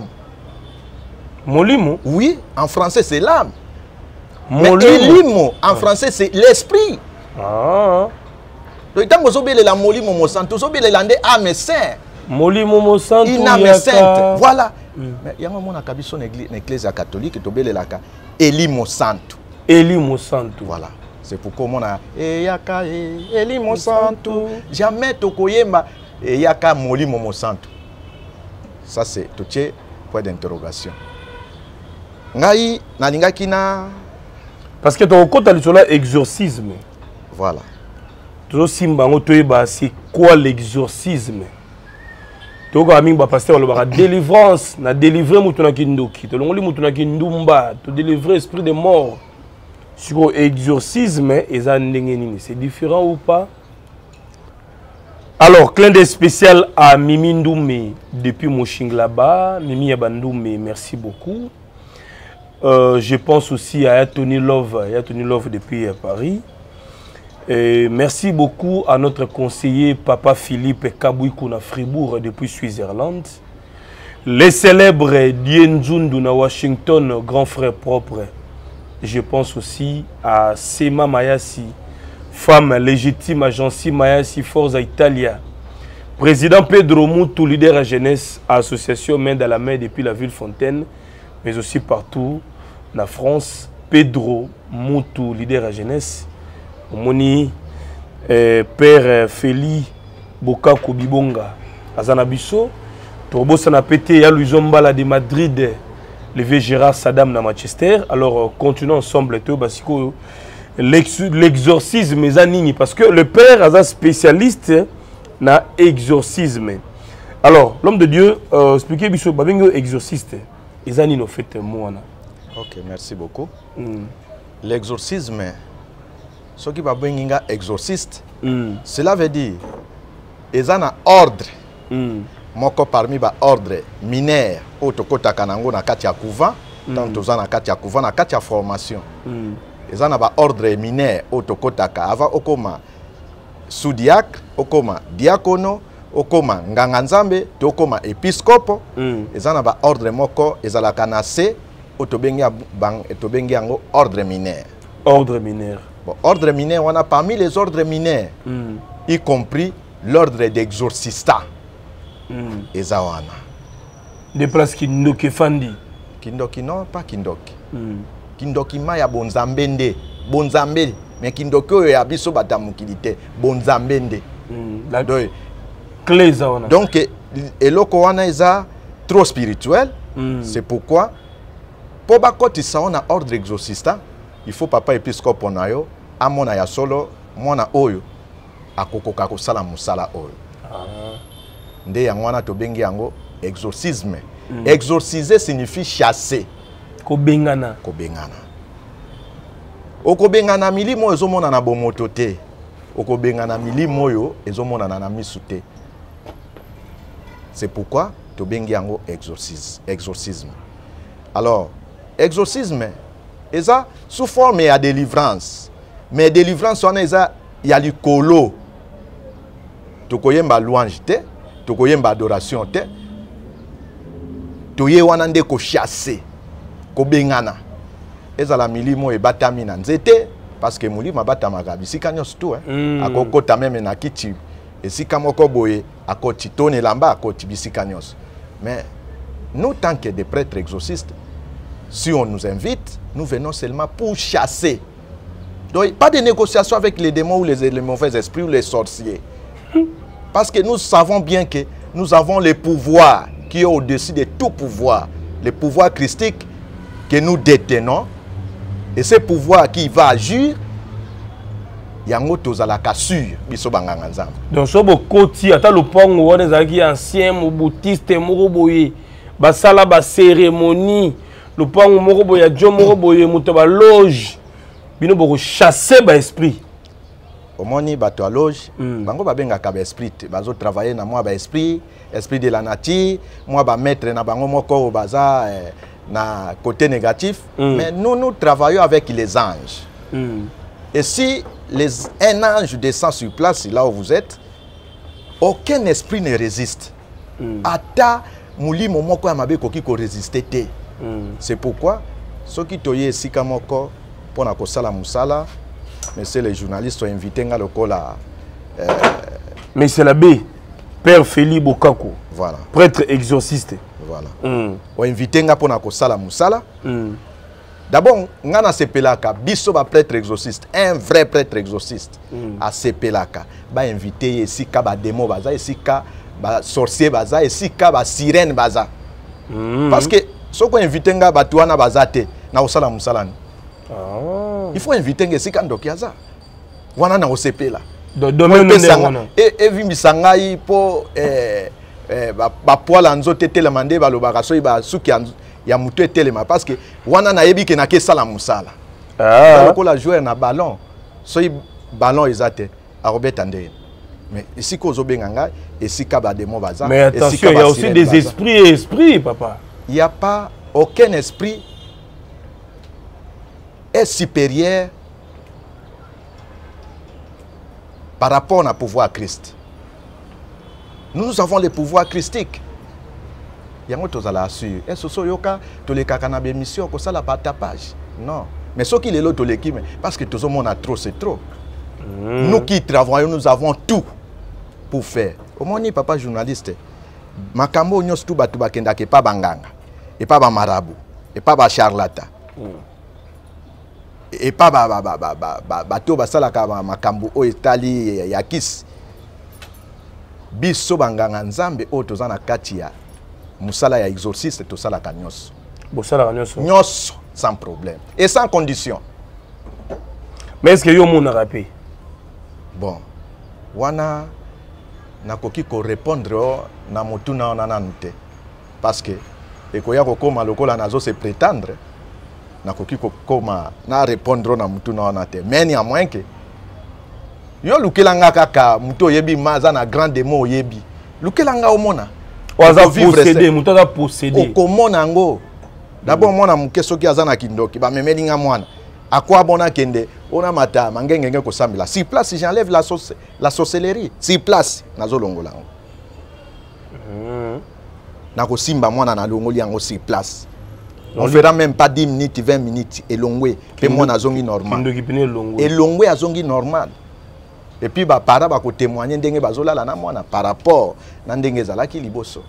Molimo? Oui, en français c'est l'âme. Molimo. Mais elimo en français c'est l'esprit. Ah. Donc tant que vous obéissez la molimo mo santo, vous obéissez l'ande âme sainte. Molimo mo santo. Une âme sainte. Voilà. Mm. Mais il y a un moment dans l'église catholique qui obéit la ka elimo santo. Elimo santo. Voilà. C'est pourquoi on a eyaka elimo santo. Jamais tokoyemba eyaka molimo mo santo. Ça c'est tout point d'interrogation. Ngai nalingaki na parce que ton côté ali sur exorcisme. Voilà. Toujours simbango toyeba c'est quoi l'exorcisme? Togo aminga ba pasteur le ba délivrance na délivrer mutu na kindoki. To longoli mutu na kindumba, to délivrer esprit de mort. Sur exorcisme eza ndenge nini? C'est différent ou pas? Alors, clin d'œil spécial à Mimi Ndoumé depuis Mochinglaba. Mimi Yabandoumé, merci beaucoup. Euh, je pense aussi à Tony Love, Tony Love depuis Paris. Et merci beaucoup à notre conseiller Papa Philippe Kabouikouna Fribourg depuis Suisse-Irlande. Les célèbres Dienjundu na Washington, grand frère propre. Je pense aussi à Sema Mayasi, femme légitime agence Mayasi Forza Italia. Président Pedro Moutou, leader à jeunesse, association main dans la main depuis la ville Fontaine, mais aussi partout en France. Pedro Moutou, leader à jeunesse. Moni eh, père Feli Bokaku Bibonga Azanabiso. Torbo Sanapete Yaluzombala de Madrid. Le vieux Gérard Saddam na Manchester. Alors euh, continuons ensemble parce que l'exorcisme est anini parce que le père est un spécialiste na exorcisme. Alors l'homme de Dieu euh, expliquez biso babengo exorciste. Les anini au fait moi. OK, merci beaucoup. Mm. L'exorcisme ce qui va benga exorciste, mm. cela veut dire ils ont un ordre. Mm. Moko parmi ba ordre minaire otokota kanango na kati ya couvent tant toza na kati ya couvent na kati ya formation mm. eza na ba ordre minaire otokota ka ava okoma sous-diacre okoma diacono okoma nganga nzambe to okoma épiscope mm. eza na ba ordre moko ezalaka na se otobengi bang etobengi yango ordre minaire. Ordre minaire. Bon, ordre minaire on a parmi les ordres minaires mm. y compris l'ordre d'exorcista. Mm. Ezawana. Des places Kindoki Fandi. Kindoki non, pas Kindoki. Mm. Kindoki maya bonzambende. Bonzambende. Mais Kindoki oyo ya biso batamukilité. Bonzambende. Mm. La doy. Clé zawana. Donc eloko wana eza trop spirituel. Mm. C'est pourquoi pour bakoti saona ordre exorcista, il faut papa épiscope onayo amona ya solo mona oyo akokoka ko sala musala oyo. Ah. Nde yangwana to bengi yango exorcisme. Mm. Exorciser signifie chasser. Ko bengana. Ko bengana. Oko bengana milimo ezomona na bomoto te. Oko bengana milimo yo ezomona na misu te. C'est pourquoi to bengi yango exorcisme. Exorcisme. Alors, exorcisme eza sous forme ya délivrance. Mais délivrance on eza ya likolo. To koyemba louange te. Tokoyemba adoration te toye wana nde ko chasser ko bengana ezala milimo e batami na nzete parce que mulima batamaka bisika nyonso tu hein mm. akokota meme na kiti esika moko boye akoti tone lamba akoti bisika nyonso. Mais nous tant que des prêtres exorcistes si on nous invite nous venons seulement pour chasser. Donc pas de négociation avec les démons ou les, les mauvais esprits ou les sorciers. Parce que nous savons bien que nous avons le pouvoir qui est au-dessus de tout pouvoir. Le pouvoir christique que nous détenons. Et ce pouvoir qui va agir, yango tozalaka sûr biso banganga nzambe. Donc so bokoti ata lopango wana ezalaki ancien mo boutiste moko boye basala ba cérémonie le pan moko boya John moko boye muto ba loge bino boko chasser ba esprit omoni bato à loge bango babengaka ba esprit bazo travailler na moi ba esprit esprit de la nature moi ba mettre na bango moko baza eh, na côté négatif mm. mais nous nous travaillons avec les anges mm. et si les, un ange descend sur place là où vous êtes aucun esprit ne résiste mm. ata mulimo moko ya mabe koki ko résister te mm. c'est pourquoi ceux qui toye sika moko pona ko sala musala mais c'est les journalistes sont invités à lokola euh, mais c'est l'abbé Père Félix Bokako voilà prêtre exorciste voilà mm. on invité nga pona ko sala musala mm. d'abord ngana sepelaka biso ba prêtre exorciste un vrai prêtre exorciste mm. a sepelaka ba invité esika ba démon baza esika ba sorcier baza esika ba sirène baza mm. parce que soko invité nga batu wana baza te na ko sala musala ni ah. il faut inviter nga esika ndoki aza wana na ko sepela do domaine wana et et vimbisanga yi po eh eh ba ba poala nzote telema nde balobaka so ba suki ya mutu etelema parce que wana na yebi ke na ke sala musala ah ko la jouer na ballon so ballon ezate a Robert Andé mais ici ko zo benganga esika ba démon baza mais attention il y a aussi des baza. Esprits et esprits papa il y a pas aucun esprit est supérieur par rapport au pouvoir Christ. Nous avons le pouvoir christique. Yango tozala sûr. Est-ce que yoka to le kakana be mission ko sala pa tapage? Non. Mais ce qui est l'autre l'équipe parce que tout le monde a trop c'est trop. Mm. Nous qui travaillons, nous avons tout pour faire. Au moins ni papa journaliste. Makambo nyos tout batu bakenda ke pa banganga. Et pas ba marabout. Et pas ba charlatan. Mm. Et pas ba ba ba ba ba bato basala ka makambo o etali ya kis biso banganga nzambe o tozana kati ya musala ya exorciste to sala ka nyos bo sala ka nyos nyos sans problème et sans condition. Mais est-ce que yo mon rapé bon wana nakoki ko répondre na mutuna na nante parce que ekoya ko koma lokola nazo se prétendre na koki koma na répondre na mutu na wana te mais à moins que yo lukelanga kaka mutu yebi maza na grand démon yebi lukelanga omona oza posséder mutu za posséder okomona ngo d'abord mwana muke soki azana kindoki ba memelinga mwana akwa bona kende ona mata mangengenge ko sambila si place si j'enlève la sauce la sorcellerie si place nazo longola mm. na ko simba mwana na longoli yango si place. On fera même pas dix minutes, vingt minutes. Et longwe, et moi na zongi normal. Et longwe a zongi normal. Et puis bah para bah ko témoigner ndenge bazola la na mwana par rapport na ndenge zala ki liboso.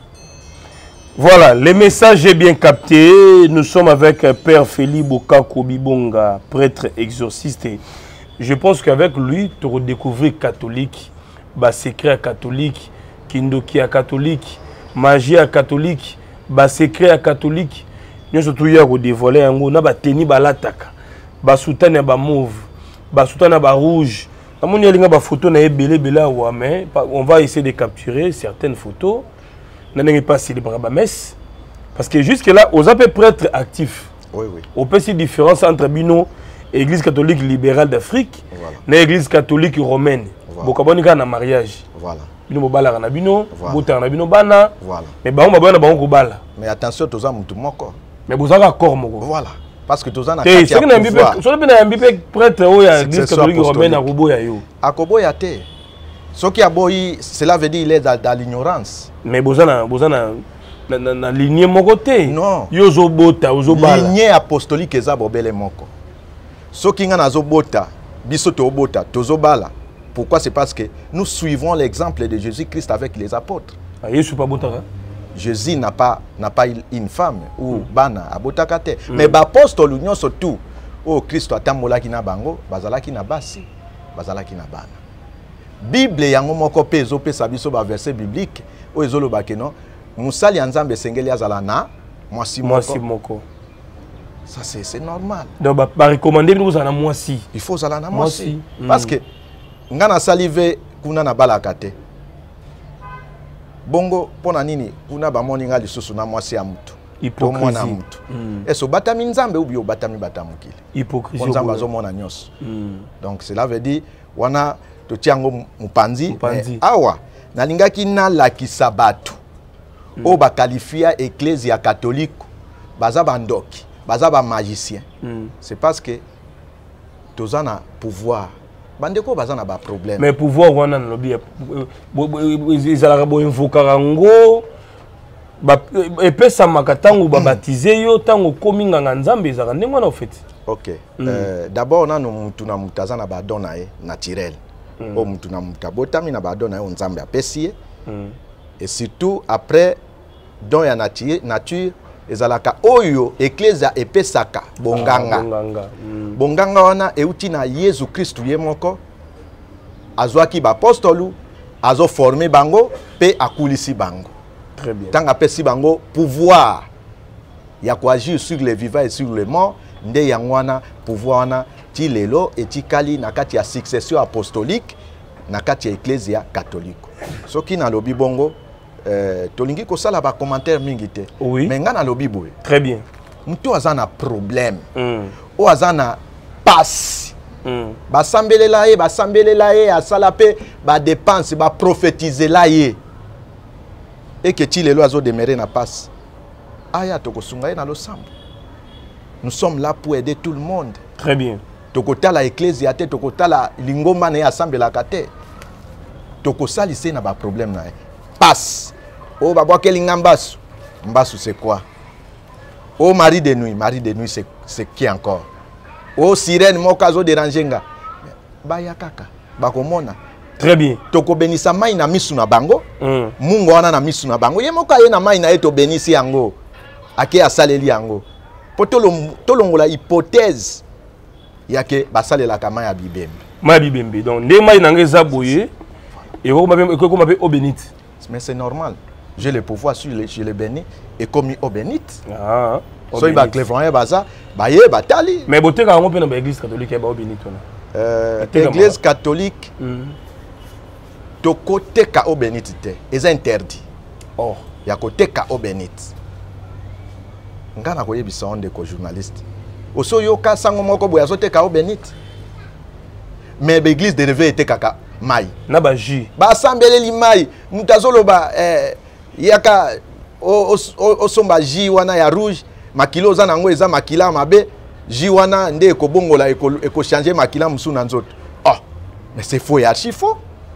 Voilà, le message est bien capté. Nous sommes avec Père Félix Bokako Bibonga, prêtre exorciste. Je pense qu'avec lui, tu redécouvres catholique, bah secret catholique, kindoki à catholique, magie à catholique, bah secret catholique. Nous sommes tous les dévoilés en haut, nous avons tenu l'attaque. Nous avons ba mauve, nous avons ba rouge. Nous avons des photos, mais on va essayer de capturer certaines photos. Nous n'avons pas si les messe. Parce que jusque-là, on peut prêtre actif. Oui, oui. On peut see différence entre Bino et l'Église catholique libérale d'Afrique et l'Église catholique romaine. Beaucoup de na mariage. Voilà. Bino bala na bino, bota na bino bana. Voilà. Mais ba on ba na ba on bala. Mais attention, tous les mutu moko. Mais vous avez accord moko. Voilà. Parce que tous en a quatre. C'est que n'importe quoi. Sur le bien n'importe prêtre ou ya l'Église catholique romaine à Robo ya yo. À Kobo ya te. Ce qui a boyi, cela veut dire il est dans, dans l'ignorance. Mais vous avez vous avez na na na lignée moko te. Non. Yo zo bota, zo bala. Lignée apostolique eza bobele moko. Ce qui nga na zo bota, biso to bota, to zo bala. Pourquoi? C'est parce que nous suivons l'exemple de Jésus-Christ avec les apôtres. Ah, Jésus pas bota. Jésus n'a pas, n'a pas une femme ou mm. bana abotakate. Mm. Mais l'apôtre l'union surtout, oh Christ a tambola ki na bango, bazala ki na basi, bazala ki na bana. Bible yango moko pe zo pe sabiso ba verset biblique, o ezolo ba keno, musali nzambe sengeli azala na mwasi moko. Mwasi moko. Ça c'est c'est normal. Donc ba, ba recommander nous zala mwasi. Il faut zala na mwasi. Mm. Parce que ngana salive kuna na balakate. Bongo pona nini kuna ba moninga lisusu na mwasi ya mutu. Hypocrisie. To mwana mutu. Mm. Est-ce batami nzambe ou bien batami batamukili? Hypocrisie. Nzambe azomona nyos. Mm. Donc cela veut dire wana to tiango mupanzi, mupanzi. Awa nalingaki na lakisa batu. Mm. O ba qualifia ecclesia catholique baza bandoki, baza ba magicien. Mm. C'est parce que tozana pouvoir. Bandeko baza na ba problème. Mais pouvoir wana na lobi ezalaka bo invoka ngo ba epesa makatango ba baptiser yo tango kominga nga nzambe ezaka ndenge na fait. OK. Mm. Euh, d'abord nanu mutu na mutaza na ba dona e naturel. Mm. O mutu na mutabotami na ba dona e nzambe apesi. Mm. Et surtout après don ya nature nature ezalaka oyo ecclesia epesaka bonganga. Ah, bonganga. Mm. Bonganga wana euti na Yesu Kristu ye moko azwaki ba apostolu azo former bango pe akulisi bango. Très bien. Tant apesi bango pouvoir ya agir sur les vivants et sur les morts nde yangwana pouvoir wana ti lelo etikali na kati ya succession apostolique na kati ya ecclesia catholique. Soki na lobi bongo Euh, tolingi ko sala ba commentaire mingi te. Oui. Mais nga na lobi boy. Très bien. Mtu azana problème. Mm. O azana passe. Mm. Ba sambelela ye, ba sambelela ye asala pe ba dépense, ba prophétiser la ye. Et que ti lelo azo demeurer na passe. Aya toko sunga ye na lo sambo. Nous sommes là pour aider tout le monde. Très bien. Toko tala ecclesia te, toko tala lingomba na ye asambela kate. Toko salise na ba problème na ye. Passe. Oh, babo quel ngambasu. Mbasu c'est quoi? Oh, mari de nuit. Mari de nuit c'est qui encore? Oh, sirène mokazo dérangenga. Baya kaka. Bakomona. Très bien. Toko benisa mai na misu na bango. Mm. Mungu wana na misu na bango. Ye moka ye na mai na eto benisi yango. Ake asaleli yango. Po tolongola hypothèse yake basalela kama ya bibembe. Ma bibembe. Donc ne mai na ngeza boye. Et ko mabé ko mabé au bénite. Mais c'est normal. J'ai le pouvoir sur les, sur les bénis et commis au bénite. Ah. So il va clévrer baza, ba ye batali. Mais boté ka ngo pe na église catholique ba au bénite ona. Euh église catholique. Mm. To côté ka au bénite te, est interdit. Oh, ya côté ka au bénite. Ngana ko yebisa onde ko journaliste. Oso yo ka sango moko boya so te ka au bénite. Mais l'église de réveil était kaka mai na ba ji ba sambeleli mai mutazolo ba eh yaka o o somba ji wana ya rouge makilo za nango eza makila mabe ji wana nde ko bongola eko eko changer makila musuna nzoto. Oh mais c'est faux ya chifo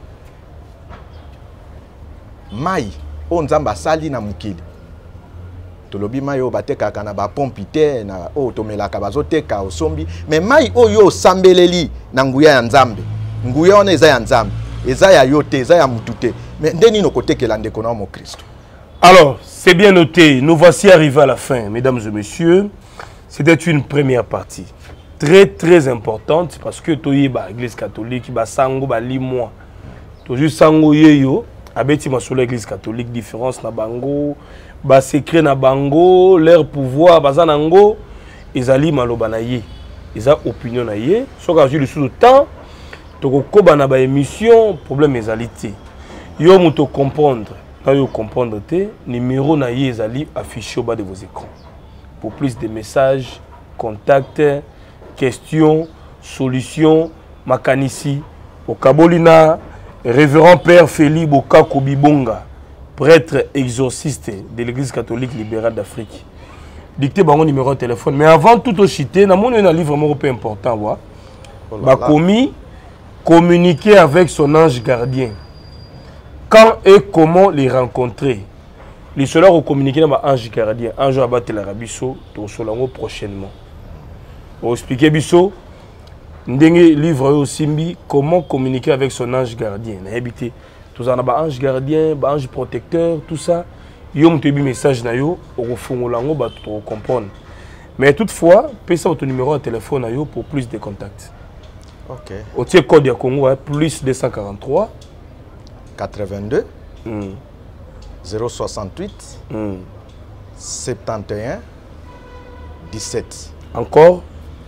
mai o nzamba sali na mukili tolobi mai o bateka kana ba pompite na o tomelaka bazoteka osombi mais mai oyo sambeleli na nguya ya nzambe nguya wana eza ya nzambe eza ya yote eza ya mutute mais ndeni no kotekela ndeko na mo Christ. Alors c'est bien noté, nous voici arrivés à la fin mesdames et messieurs. C'était une première partie très très importante parce que toyeba église catholique ba sango ba limwa to juste sango yeyo abeti masolo église catholique différence na bango ba secret na bango leur pouvoir bazanango ezali maloba na ye eza opinion na ye soka ju le sous temps toko koba na ba émission problème ezali te yo muto comprendre na yo comprendre te numéro na ye ezali affiché au bas de vos écrans pour plus de messages contacts questions solutions makanisi au Kabolina révérend père Félix Bokako Bibonga prêtre exorciste de l'église catholique libérale d'Afrique. Dictez mon numéro de téléphone mais avant tout au chité na mon un livre vraiment important wa oh ba commis communiquer avec son ange gardien. Quand et comment les rencontrer? Les cela communiquer avec ange gardien. Ange abattre la rabiso to solango prochainement. Pour expliquer biso ndenge livre aussi mbi comment communiquer avec son ange gardien. Na habité tous en ba ange gardien, ba ange protecteur, tout ça. Yo mtebi message na yo au fongolango ba to comprendre. Mais toutefois, pesa votre numéro de téléphone na yo pour plus de contacts. OK. Au tiers code de Congo hein, plus deux cent quarante-trois quatre-vingt-deux mm. zéro soixante-huit mm. soixante et un dix-sept. Encore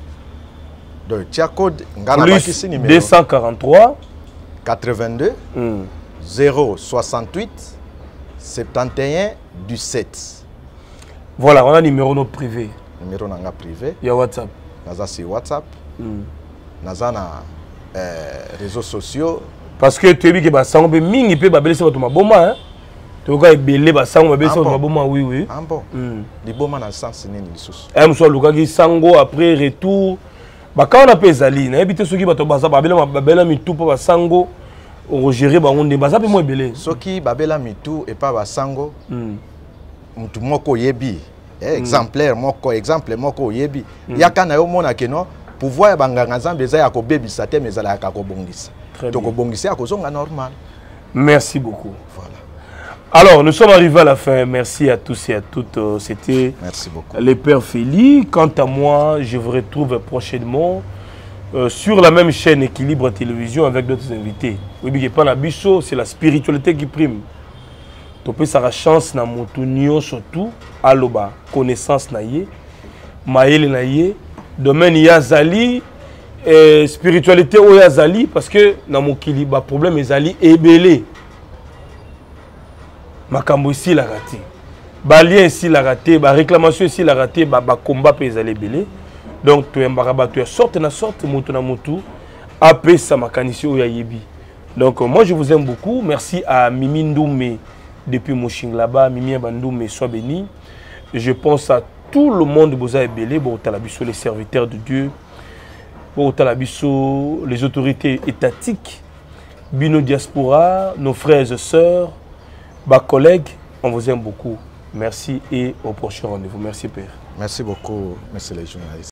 donc tiers code ngana plus deux cent quarante-trois quatre-vingt-deux mm. zéro soixante-huit soixante et un dix-sept. Voilà, on a un numéro notre privé. Numéro nanga privé. Il y a WhatsApp. Naza si WhatsApp. Mm. Naza na euh, réseaux sociaux. Parce que tu as vu que basango be mingi pe babele se batuma boma hein. Tu vois belé basango babele se batuma boma oui oui. Ah bon. Mm. Di boma na sens nini lisusu. Eh mso lukaki sango après retour. Ba quand on a pezali na ebité soki bato baza babele babela mitu po basango o gérer ba onde baza pe mo belé. Soki babela mitu et pas basango. Mm. Mutu moko yebi. Eh, exemplaire moko exemple moko yebi. Mm. Yaka na yo mona keno pouvoir ya banganga nzambe eza ya ko bebisa te mezala ya ko bongisa. Donc bongisa ya ko zonga normal. Merci beaucoup. Voilà. Alors, nous sommes arrivés à la fin. Merci à tous et à toutes. C'était les Pères Félix. Quant à moi, je vous retrouve prochainement euh, sur la même chaîne Équilibre Télévision avec d'autres invités. Oui, mais pas la bicho, c'est la spiritualité qui prime. Topé ça la chance na motunio surtout aloba connaissance na yé, maël na yé, domaine yazali et spiritualité o yazali parce que na mokili ba problème ezali ebelé. Makambo ici la raté. Ba lien ici la raté, ba réclamation ici la raté, ba ba combat pe ezali belé. Donc tu embaraba tu sorte na sorte moto na motu apé sa makanisi o ya yebi. Donc euh, moi je vous aime beaucoup. Merci à Mimi Ndoumé depuis Moshing là-bas, Mimi Bandoumé, sois béni. Je pense à tout le monde Boza et Belé, bon Talabiso les serviteurs de Dieu, bon Talabiso les autorités étatiques, Bino Diaspora, nos frères et sœurs, bas collègues, on vous aime beaucoup. Merci et au prochain rendez-vous. Merci Père. Merci beaucoup, monsieur les journalistes.